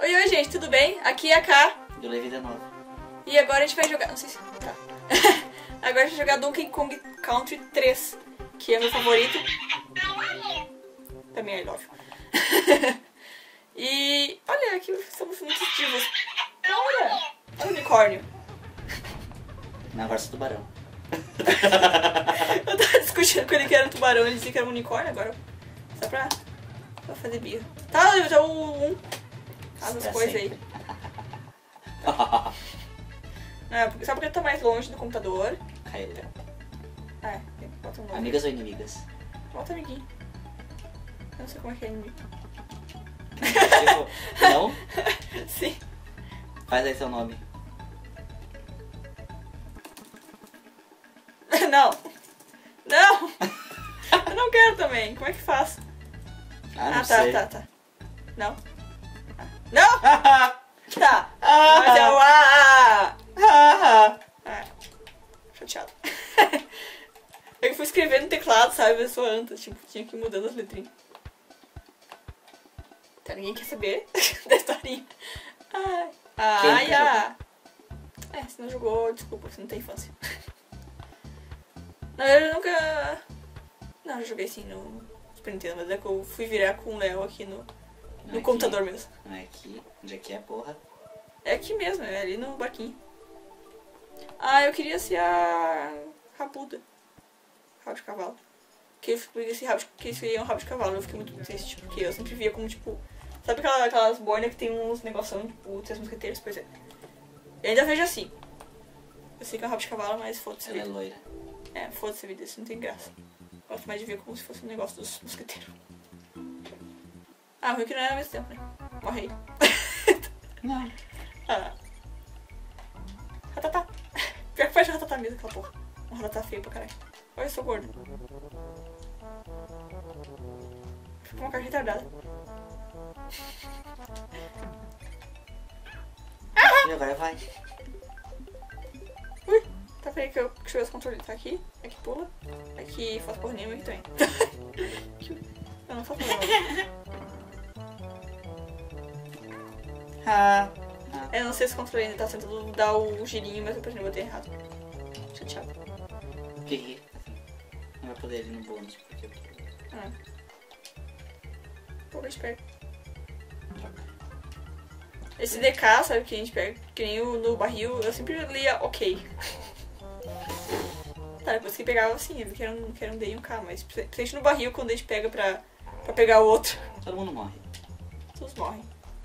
Oi, oi, gente, tudo bem? Aqui é a Ká. Do Levi de novo. E agora a gente vai jogar... Não sei se... Tá. Agora a gente vai jogar Donkey Kong Country 3, que é meu favorito. Também é love. E... Olha, aqui estamos muito divos. Olha o unicórnio. Não, agora sou tubarão. Eu tava discutindo com ele que era um tubarão, ele dizia que era um unicórnio, agora só pra fazer birra. Tá, eu já faz as coisas aí. Não, só porque tá mais longe do computador. Caíra. Bota um nome. Amigas ou inimigas? Bota amiguinho. Eu não sei como é que é inimigo. Tipo, não? Sim. Faz aí seu nome. Não. Não. Eu não quero também. Como é que faz? Não sei. Tá. Não. Não! Tá. Mas é o chateado. Eu fui escrever no teclado, sabe? Eu sou anta, tipo, tinha que ir mudando as letrinhas. Tá, ninguém quer saber da historinha. Se não jogou, desculpa, você não tem infância. Não, eu nunca... Não, eu joguei sim no Super Nintendo, mas é que eu fui virar com o Léo aqui no computador mesmo. Não é aqui? Onde é que é, porra? É aqui mesmo, é ali no barquinho. Eu queria ser a Rabuda. Rabo de cavalo. Que eles queriam rabo de cavalo, eu fiquei muito triste, porque eu sempre via como, tipo... Sabe aquelas boinas que tem uns negocinhos, tipo, Três Mosqueteiros? Pois é. Eu ainda vejo assim. Eu sei que é um rabo de cavalo, mas foda-se a Ela é vida. loira. Foda-se a vida, isso não tem graça. Gosto mais de ver como se fosse um negócio dos mosqueteiros. O Rio que não é ao mesmo tempo, né? Morre aí. Não. Ratatá. Pior que faz de ratatá mesmo, aquela porra. Um ratatá feio pra caralho. Olha, eu sou gordo. Fico com uma cara retardada. E agora vai. Ui, tá, peraí que eu joguei os controles. Tá aqui, aqui pula. Aqui faço porra nenhuma, aqui também. Eu não faço porra nenhuma. Eu não sei se o controle ainda tá tentando dar o girinho, mas eu aprendi botei errado. Chateado. Que não vai poder ir no bônus, porque... Pô, a gente pega. Esse DK, sabe, que a gente pega, que nem no barril, eu sempre lia ok. Tá, depois que pegava assim, eu vi que era um D e um K, mas principalmente no barril, quando a gente pega pra pegar o outro. Todo mundo morre. Todos morrem.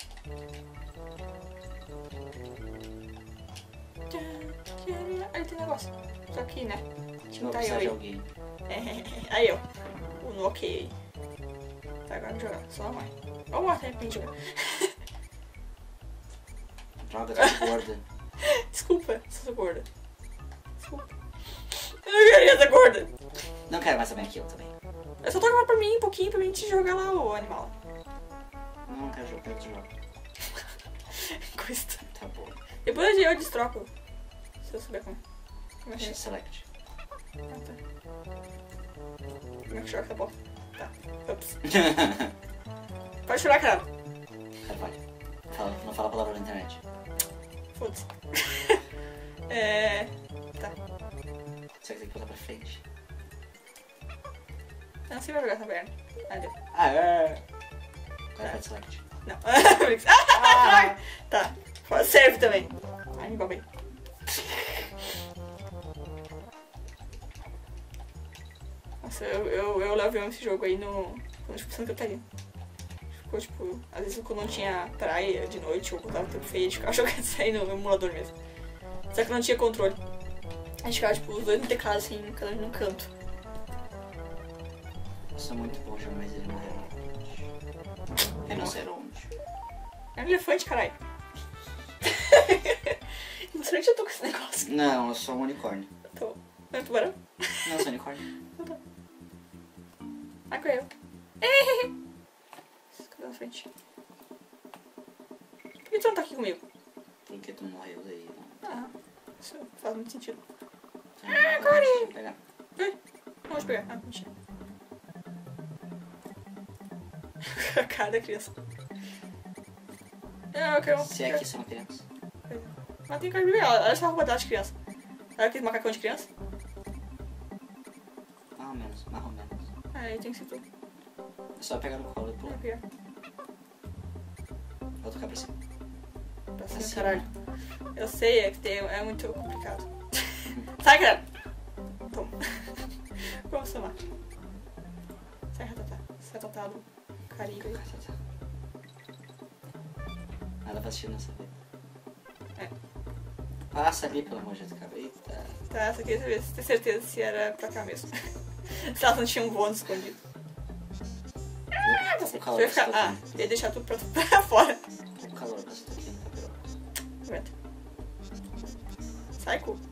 Ali tem negócio. Só que, né? Não precisa de alguém. Aí, ó. No ok. Tá, agora vamos jogar. Só não morre. Vamos morrer pra gente jogar. Droga, tá gorda. Desculpa, sou gorda. Desculpa. Eu não queria ser gorda. Não quero mais saber aquilo também. Eu só tô gravando pra mim, um pouquinho, pra gente jogar lá o animal. Não quero jogar outro jogo. Custa. Tá bom. Depois eu destroco. Se eu souber como é que é. Select. Tá. Como é que joga essa bosta? Tá. Ups. Pode chorar, cara. Vai. Não fala a palavra na internet. Foda-se. Tá. Você tem que botar pra frente. Eu não sei vai jogar essa perna. Deu. Agora faz select. Não. Tá. Serve também. Me babei. Nossa, eu levei esse jogo aí quando eu fui Santa Catarina. Ficou tipo, às vezes quando não tinha praia de noite ou quando tava tempo feio, a gente ficava jogando isso aí no emulador mesmo. Só que não tinha controle. A gente ficava tipo os dois no teclado assim, cada um num canto. Eu sou muito bom jogando, mas ele morreu. Rinoceronte. É um elefante, caralho. Rinoceronte eu tô com esse negócio. Não, eu sou um unicórnio. Tô. Não é tubarão? Não, eu sou unicórnio. Com eu. Cadê na frente? Por que tu não tá aqui comigo? Porque tu morreu daí. Isso faz muito sentido. Corre! Pegar. Vamos pegar. Mentira. A cara da criança. Eu quero... Se é que são crianças. Mas tem cara de bebê. Olha essa roupa dela de criança. Olha aquele macacão de criança. Mais ou menos, mais ou menos. Aí tem que ser tudo. É só pegar no colo e pular. Aqui, Vou tocar pra cima. Pra cima, Assim, caralho. Eu sei, é que é muito complicado. Sai, cara! Toma. Vamos somar. Sai, Ratatá. Sai, Ratatá do Caribe. Nada pra assistir nessa vida. É. Passa ali, pelo amor de Deus. Eita. Tá, só queria saber se tem certeza se era pra cá mesmo. Se elas não tinham um bônus escondido. Tô com calor. Vai ficar... Ah, ia deixar tudo pra fora. Tô com calor, mas tô aqui no cabelo. Aguenta. Sai, cu.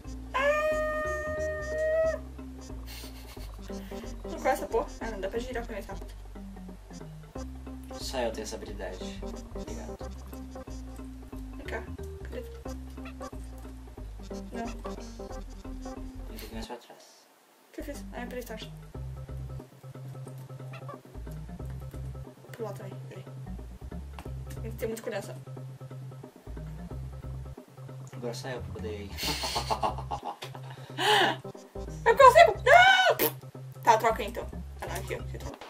Não qual é essa porra? Ah, não dá pra girar com ele rápido. Só eu tenho essa habilidade. Obrigado. Vem cá. Cadê tu? Não. Um pouquinho mais pra trás. O que eu fiz? Ah, é pra start. Vou pular também, peraí. Tem que ter muita coordenação. Agora só eu pra poder ir. Eu consigo! Não! Tá, troca aí então. Ah, não, aqui, ó. Aqui, troca.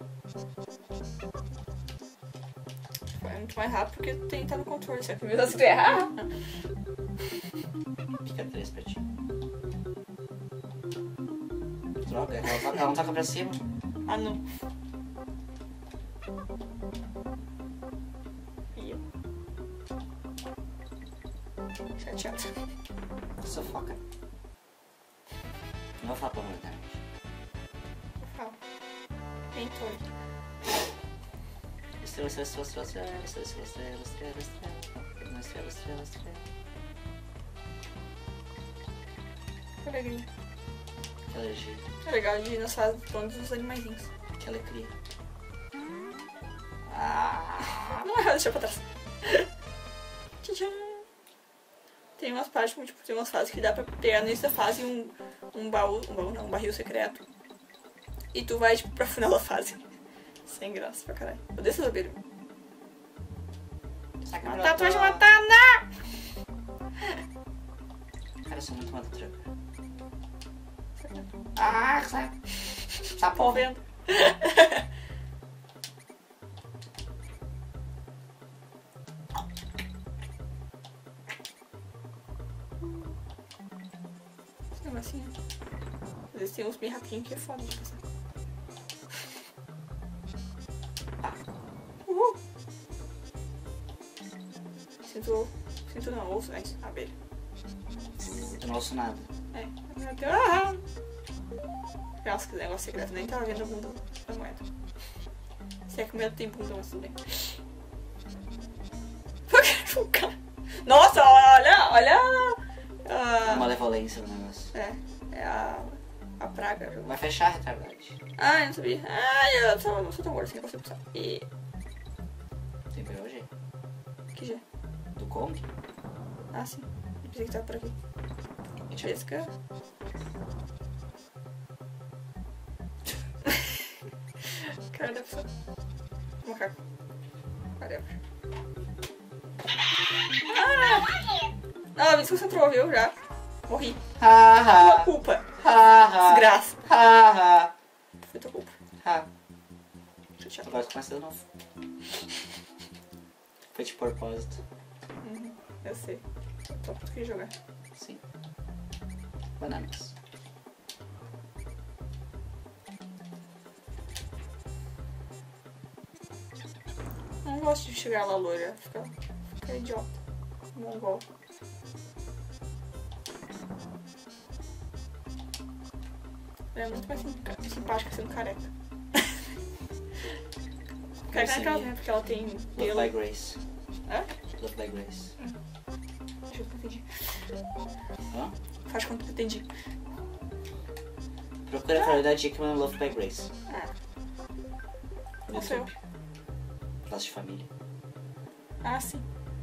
É muito mais rápido porque tem que estar no controle. Se tu errar... Fica 3 pra ti. Droga, ela não toca pra cima. Ah, não. Ih. Chateado. Sufoca. Não vou falar pra mulher. Fala. Então. Estrela, estrela, estrela, estrela, estrela, estrela, estrela, estrela, estrela, estrela, estrela, estrela. Que alegria. Que alergia. É legal de ir nas fases de todos os animaizinhos. Que alegria. Ah! Não, deixa pra trás. Tchau. Tem umas partes, tipo, tem umas fases que dá pra pegar nessa fase um baú não, um barril secreto. E tu vai, tipo, pra final da fase. Sem graça pra caralho. Eu desço o abelho. Matar, tu vai te matar, não! Cara, eu sou muito mata-tranca. Ah, sai! Tá Tô vendo. Esse negocinho. Às vezes tem uns bem rapidinhos que é foda de passar. Uhul! Sinto não, ouço. É isso, abelha. Eu não ouço nada. É. Ah! Nossa, que negócio secreto. Nem tava vendo a bunda da moeda. Se é que o meu tem bunda, mas tudo bem. Nossa, olha A malevolência do negócio. É a praga. Vai fechar, retardade. Ah, eu não sabia. Ah, eu não sou tão gordo assim, eu consigo passar. E... Tem pra hoje? Que já? Do Kong? Ah, sim. Eu pensei que tava por aqui. Pesca. Cara da pessoa. Macaco. Whatever. Ah, me desconcentrou, viu? Já. Morri. Tua culpa. Desgraça. Foi tua culpa. Chateado. Agora começa de novo. Foi de propósito. Eu sei. Só porque tu queria jogar. Sim. Bananas. Não gosto de chegar lá loira. Fica idiota. Mongol. É muito mais simpática sendo careca. Careca Sim. naquela, né? Porque ela tem Love pelo. by Grace. Hã? Love by Grace. Deixa eu ver, entendi. Hã? Faz quanto que eu entendi. Procura a Carolina Dickman Love by Grace. Ah. No Não sei eu. YouTube. Laço de família. Ah, sim.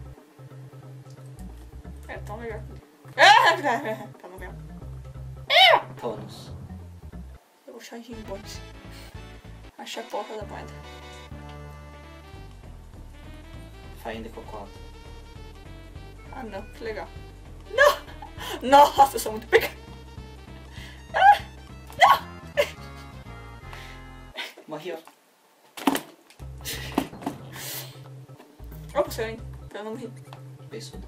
É tão legal. Ah, tá no mesmo. Bônus. Eu vou achar em bônus. Achar a porta da moeda. farinha de cocota. Ah, não. Que legal. Não! Nossa, eu sou muito pequena. Morreu. Opa, saiu, hein? Pra eu não morrer. Beiçudo.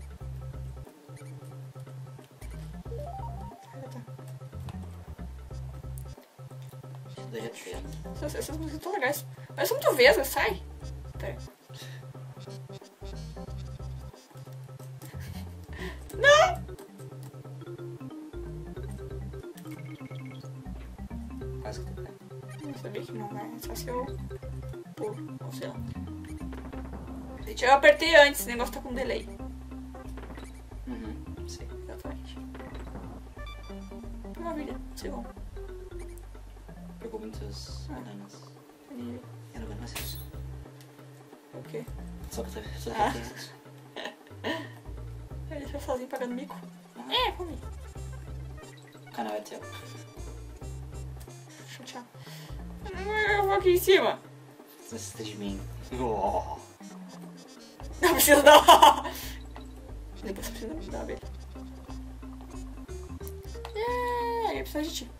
Derreter. Essas músicas são legais. Mas são muito vesgas, sai. Pera. Não! Quase que tu pega. Não sabia que não, né? Só se eu pulo, ou sei lá. Eu apertei antes, o negócio tá com delay. Uhum, sei. Exatamente. Uma vida, sei bom. Pegou muitas bananas. E... Eu não vou mais isso. O quê? Só que eu tô Ah. isso. Ele deixou sozinho pagando mico. Ah, Comi. o canal é teu. Chateado. Eu vou aqui em cima. Você de mim. Oh. Não precisa dar. Depois você precisa dar a abelha. Eu preciso de ti.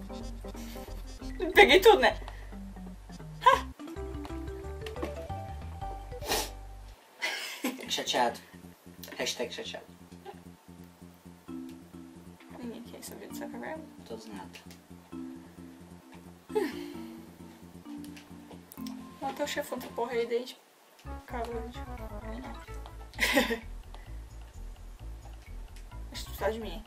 Peguei tudo, né? Chateado. Hashtag chateado. Ninguém quer saber dessa caverna. Todos nada. Mata o chefão dessa porra aí, daí a gente acaba o vídeo. Acho que tu tá de mim.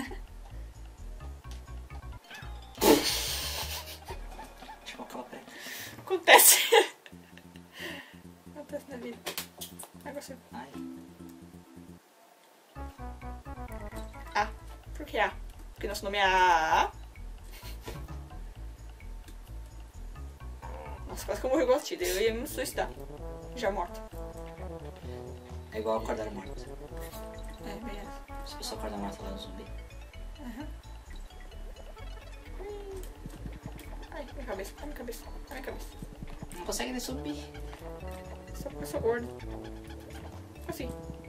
Deixa eu colocar aí. Acontece. Acontece na vida. Negócio. Ai. A. Por que A? Porque nosso nome é A. Nossa, quase que eu morri igual a ti. Eu ia me suicidar. Já morto. É igual acordar morto. É, bem essa. Se a pessoa acorda morta, ela é um zumbi. Ai, minha cabeça. Ai, minha cabeça. Ai, minha cabeça. Não consegue nem subir. Só porque eu sou gordo. Assim.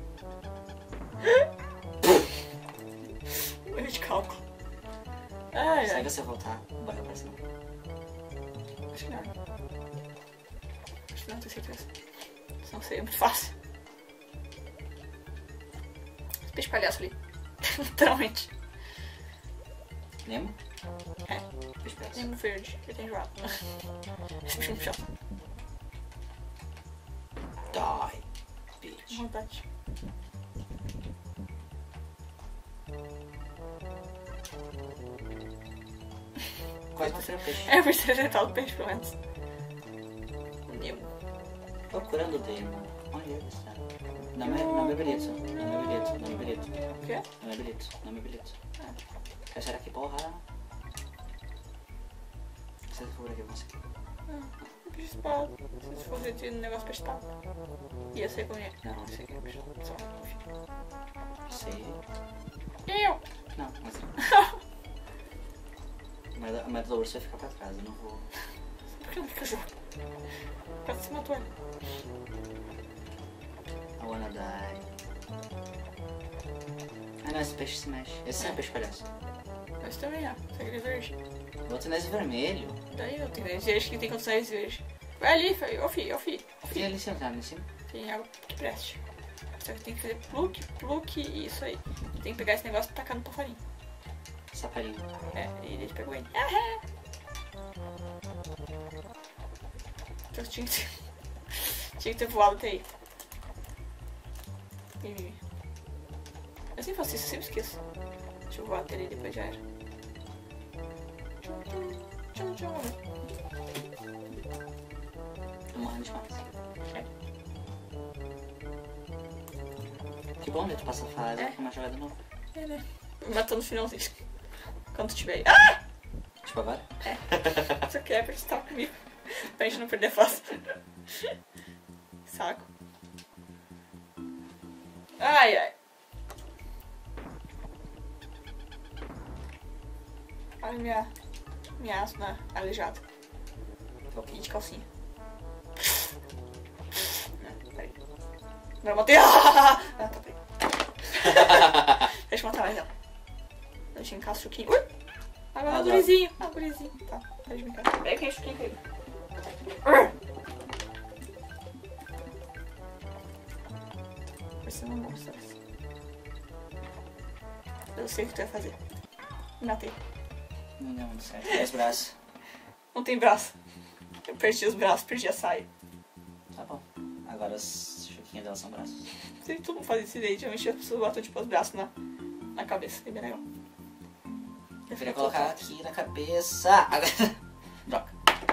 Erro de cálculo. Ai, Se ai. você voltar, bora pra cima. Acho que não. Acho que não, tenho certeza. Senão seria muito fácil. Esse peixe palhaço ali. Literalmente. Nemo? É. Peixe peço. Nemo verde. Ele tem enjoado. Esse bicho no chão. Die, bitch. Vontade. Quase matei o peixe. É, eu preciso tentar o peixe, pelo menos. Nemo. Procurando o Demo. Onde ele está? Não me habilito. Não me habilito. Não me habilito. O quê? Não me habilito. Não me habilito. Será que porra? Se for aqui, eu consegui. Bicho espada. Se fosse de um negócio pra espada. Ia ser com ele. Não, Sei que é bicho. Só, enfim. sei. Eu! Não, mas mas o urso vai ficar pra trás, eu não vou. Por que não fica junto? Quase se matou ele. I wanna die. Ah não, esse peixe se mexe. Esse é o peixe palhaço. Mas também é. Só que ele é verde. O outro nariz vermelho. Daí eu tenho nariz verde que tem quantos nariz verde. Vai ali, ô fi. E ali sentado ali em cima. Tem água que preste. Só que tem que fazer pluque e isso aí. Tem que pegar esse negócio e tacar no passarinho. Saparinho. É, e ele pegou ele. Então tinha que ter voado até aí. Eu sempre faço isso, eu sempre esqueço. Deixa eu voar até ele e depois já era. Tchau. Tô morrendo demais. Que bom, né? Tu passa a fase e uma jogada nova. É, né? Matando no finalzinho. Quando tu tiver aí. Ah! Tipo agora? É. Só que é pra gente estar comigo. Pra gente não perder a fase. Saco. Ai. Olha minha asma aleijada. E de calcinha. Peraí. Agora eu matei. Ah, tá bem. Deixa eu matar mais ela. Deixa eu encaixar o Chuquinho. Ui! Agora o gurizinho. Ah, o gurizinho. Tá, pode brincar. Peraí que o Chuquinho caiu. Vai ser uma moça. Eu sei o que tu vai fazer. Me matei. Não deu muito certo. 10 braços. Não tem braço. Eu perdi os braços, perdi a saia. Tá bom. Agora os choquinhos dela são braços. Sei que todo mundo faz isso daí. Geralmente as pessoas botam tipo os braços na cabeça. É bem legal. Eu queria colocar aqui na cabeça. Agora... Droga.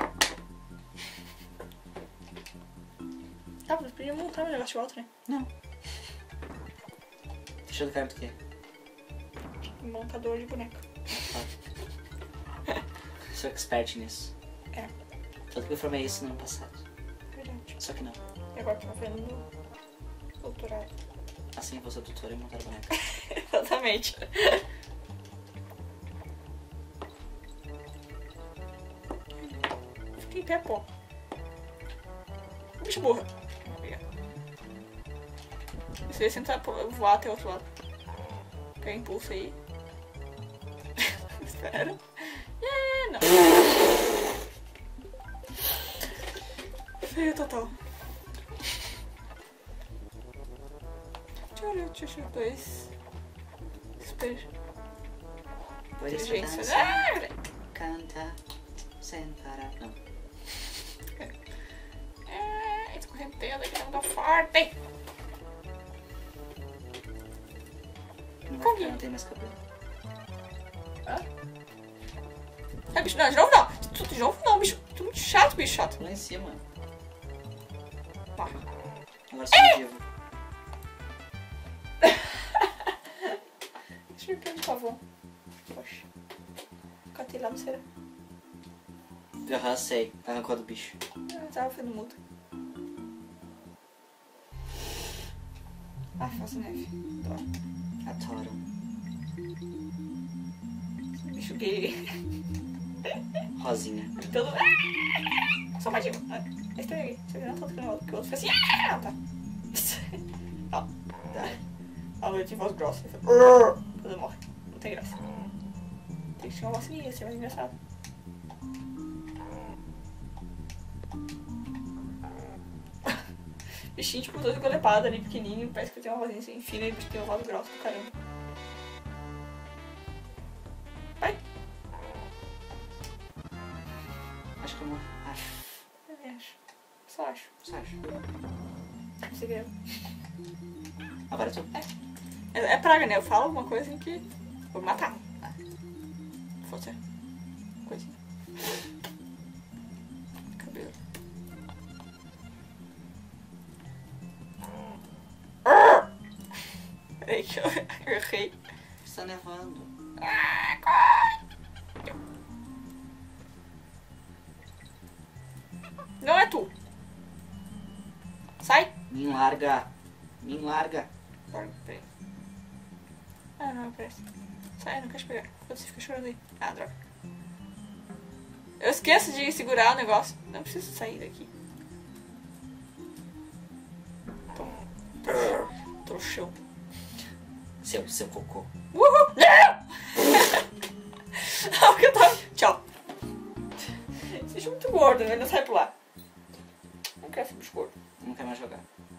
Tá, mas podia montar meu negócio de volta, né? Não. Deixa eu do cara do quê? Montador de boneco. Sou expert nisso. É. Tanto que eu formei isso no ano passado. Verdade. Só que não. E agora tô fazendo doutorado. Assim eu vou ser tutor e montar boneca. Exatamente. Fiquei em pé, pô. Bicho burra. Isso aí tentar voar até o outro lado. Pega impulso aí. Espera. Não. Feio total. Dois. Super. Por isso Inteligência. dança, canta, sem parar. Não. Escorrentendo aqui, não dá forte. Não vai Como? ficar, não tem mais cabelo. É, bicho, não, de novo não. De novo não, bicho. Tu é muito chato, bicho chato. Lá em cima. Pá. Agora sou vivo. Deixa eu ver, por favor. Poxa. Catei lá no será. Aham, sei. Arrancou do bicho. Eu tava fazendo mudo. Ah, faço neve. Adoro. Bicho gay. Rosinha. Todo... Só mais de um. Esse aí. Você não tá tocando que o outro fica assim. Tá. Ó. Dai. A Lua tem voz grossa. Todo morre. Não tem graça. Tem que ter uma vacininha, ia ser mais engraçado. Bichinho, tipo, todo engolepado ali, pequenininho. Parece que tem uma vozinha assim fina e o bicho tem uma voz grossa do caramba. Vai. Acho que eu não acho. Eu nem acho. Só acho. Só acho. É segredo. Agora tu. É praga, né? Eu falo alguma coisa assim que vou me matar. Foda-se. Coisinha. Cabelo. Peraí que eu errei. Está nevando. Não é tu. Sai. Me larga. Me larga. Peraí. Ah, não, parece. Sai, não quero te pegar. Você fica chorando aí. Ah, droga. Eu esqueço de segurar o negócio. Não preciso sair daqui. Tô no chão. Seu cocô. Uhul! Não! Não, porque eu tava... Tchau. Esse bicho é muito gordo, né? Ele não sai pular. Não quero ser bicho gordo. Não quer mais jogar.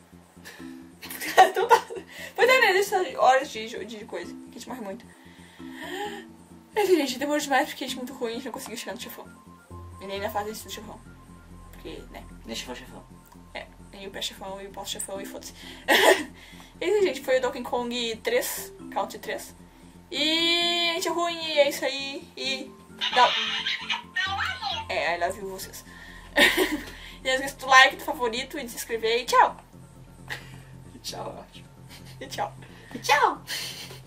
Então tá. Pois é, né? Deixa horas de coisa. Que a gente morre muito. Mas, gente, demorou demais porque a gente é muito ruim. A gente não conseguiu chegar no chefão. E nem na fase do chefão. Porque, né? Deixa eu chefão. É, nem o pré-chefão e o pós-chefão e foda-se. Esse, gente, foi o Donkey Kong 3. Count 3. E a gente é ruim e é isso aí. E... Dá... É, I love you vocês. E não esqueça do like, do favorito e de se inscrever. E tchau. Tchau, ótimo. E tchau. Tchau.